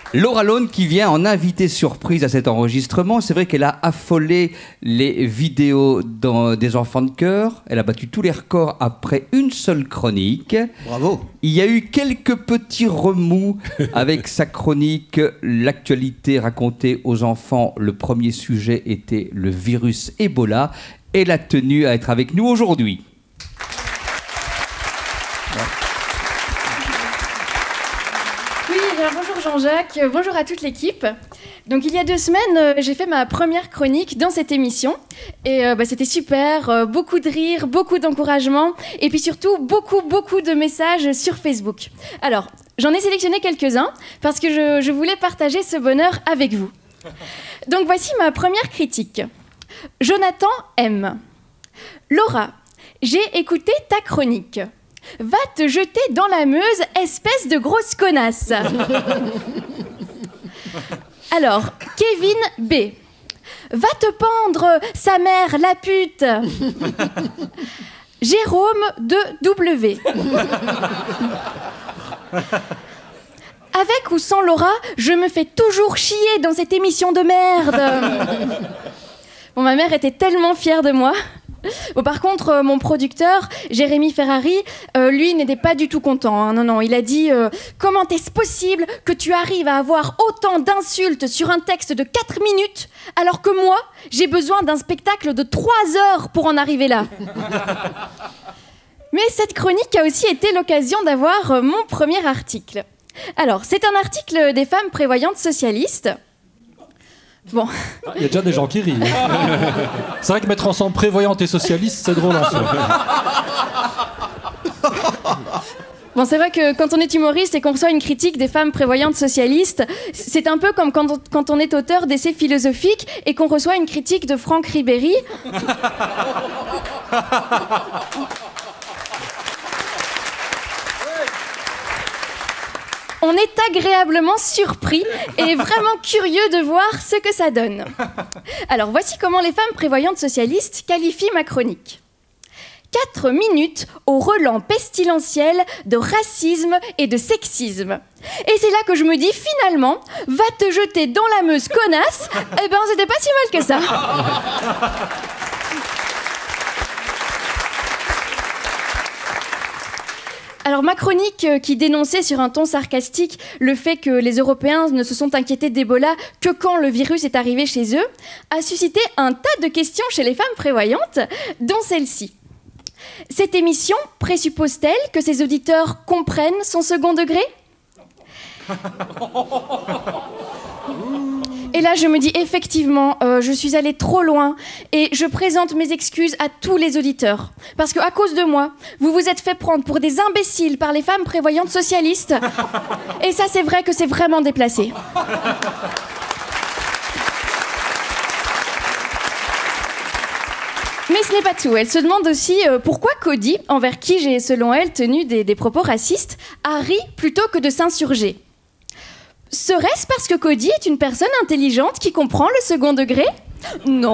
Laura Lone qui vient en invitée surprise à cet enregistrement. C'est vrai qu'elle a affolé les vidéos des enfants de chœur. Elle a battu tous les records après une seule chronique. Bravo. Il y a eu quelques petits remous avec sa chronique. L'actualité racontée aux enfants. Le premier sujet était le virus Ebola. Elle a tenu à être avec nous aujourd'hui. Bonjour Jean-Jacques, bonjour à toute l'équipe. Donc il y a 2 semaines, j'ai fait ma première chronique dans cette émission et c'était super, beaucoup de rires, beaucoup d'encouragement et puis surtout beaucoup de messages sur Facebook. Alors, j'en ai sélectionné quelques-uns parce que je voulais partager ce bonheur avec vous. Donc voici ma première critique. Jonathan M. Laura, j'ai écouté ta chronique. Va te jeter dans la Meuse, espèce de grosse connasse. Alors, Kevin B. Va te pendre, sa mère, la pute. Jérôme de W. Avec ou sans Laura, je me fais toujours chier dans cette émission de merde. Bon, ma mère était tellement fière de moi. Bon, par contre, mon producteur, Jérémy Ferrari, lui n'était pas du tout content. Hein. Non, il a dit comment est-ce possible que tu arrives à avoir autant d'insultes sur un texte de 4 minutes alors que moi, j'ai besoin d'un spectacle de 3 heures pour en arriver là. Mais cette chronique a aussi été l'occasion d'avoir mon premier article. Alors, c'est un article des femmes prévoyantes socialistes. Bon. Il y a déjà des gens qui rient. C'est vrai que mettre ensemble prévoyante et socialiste, c'est drôle en soi. Bon, c'est vrai que quand on est humoriste et qu'on reçoit une critique des femmes prévoyantes socialistes, c'est un peu comme quand on est auteur d'essais philosophiques et qu'on reçoit une critique de Franck Ribéry. On est agréablement surpris et vraiment curieux de voir ce que ça donne. Alors, voici comment les femmes prévoyantes socialistes qualifient ma chronique. 4 minutes au relent pestilentiel de racisme et de sexisme. Et c'est là que je me dis, finalement, va te jeter dans la Meuse, connasse. Eh ben, c'était pas si mal que ça. Alors ma chronique qui dénonçait sur un ton sarcastique le fait que les Européens ne se sont inquiétés d'Ebola que quand le virus est arrivé chez eux, a suscité un tas de questions chez les femmes prévoyantes, dont celle-ci. Cette émission présuppose-t-elle que ses auditeurs comprennent son second degré ? Et là, je me dis effectivement, je suis allée trop loin et je présente mes excuses à tous les auditeurs. Parce qu'à cause de moi, vous vous êtes fait prendre pour des imbéciles par les femmes prévoyantes socialistes. Et ça, c'est vrai que c'est vraiment déplacé. Mais ce n'est pas tout. Elle se demande aussi pourquoi Cody, envers qui j'ai, selon elle, tenu des propos racistes, a ri plutôt que de s'insurger. Serait-ce parce que Cody est une personne intelligente qui comprend le second degré ? Non !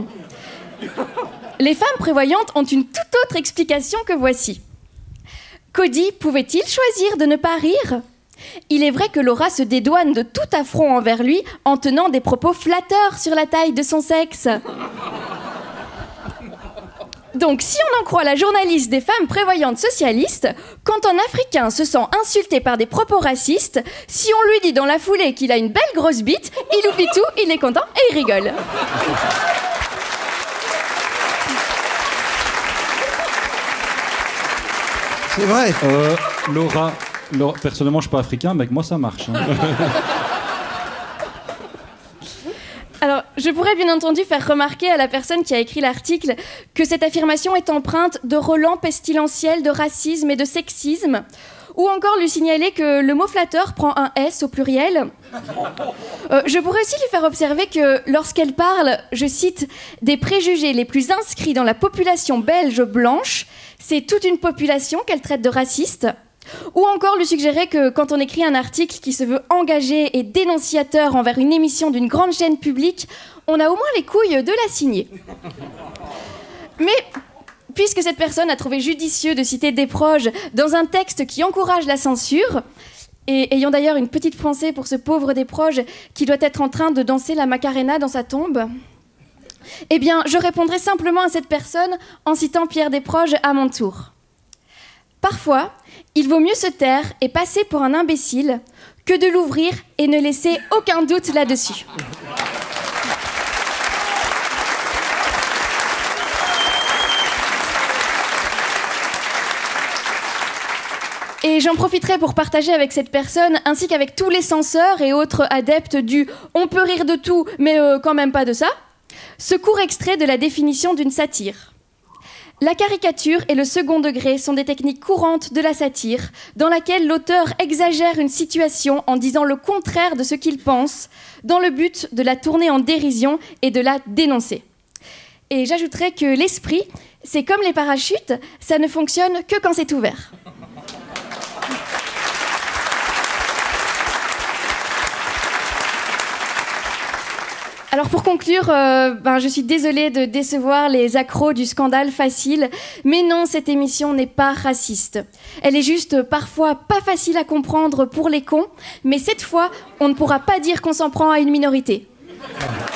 Les femmes prévoyantes ont une toute autre explication que voici. Cody pouvait-il choisir de ne pas rire ? Il est vrai que Laura se dédouane de tout affront envers lui en tenant des propos flatteurs sur la taille de son sexe. Donc, si on en croit la journaliste des femmes prévoyantes socialistes, quand un Africain se sent insulté par des propos racistes, si on lui dit dans la foulée qu'il a une belle grosse bite, il oublie tout, il est content et il rigole. C'est vrai. Laura, personnellement, je suis pas africain, mais avec moi, ça marche. Hein. Alors, je pourrais bien entendu faire remarquer à la personne qui a écrit l'article que cette affirmation est empreinte de relents pestilentiels de racisme et de sexisme, ou encore lui signaler que le mot flatteur prend un S au pluriel. Je pourrais aussi lui faire observer que lorsqu'elle parle, je cite, des préjugés les plus inscrits dans la population belge blanche, c'est toute une population qu'elle traite de raciste. Ou encore lui suggérer que quand on écrit un article qui se veut engagé et dénonciateur envers une émission d'une grande chaîne publique, on a au moins les couilles de la signer. Mais puisque cette personne a trouvé judicieux de citer Desproges dans un texte qui encourage la censure, Et ayant d'ailleurs une petite pensée pour ce pauvre Desproges qui doit être en train de danser la Macarena dans sa tombe, eh bien, je répondrai simplement à cette personne en citant Pierre Desproges à mon tour. Parfois, il vaut mieux se taire et passer pour un imbécile que de l'ouvrir et ne laisser aucun doute là-dessus. Et j'en profiterai pour partager avec cette personne, ainsi qu'avec tous les censeurs et autres adeptes du « on peut rire de tout, mais quand même pas de ça », ce court extrait de la définition d'une satire. La caricature et le second degré sont des techniques courantes de la satire, dans laquelle l'auteur exagère une situation en disant le contraire de ce qu'il pense, dans le but de la tourner en dérision et de la dénoncer. Et j'ajouterai que l'esprit, c'est comme les parachutes, ça ne fonctionne que quand c'est ouvert. Alors pour conclure, je suis désolée de décevoir les accros du scandale facile, mais non, cette émission n'est pas raciste. Elle est juste parfois pas facile à comprendre pour les cons, mais cette fois, on ne pourra pas dire qu'on s'en prend à une minorité.